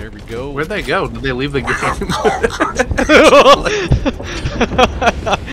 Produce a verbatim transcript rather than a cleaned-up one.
There we go. Where'd they go? Did they leave the game?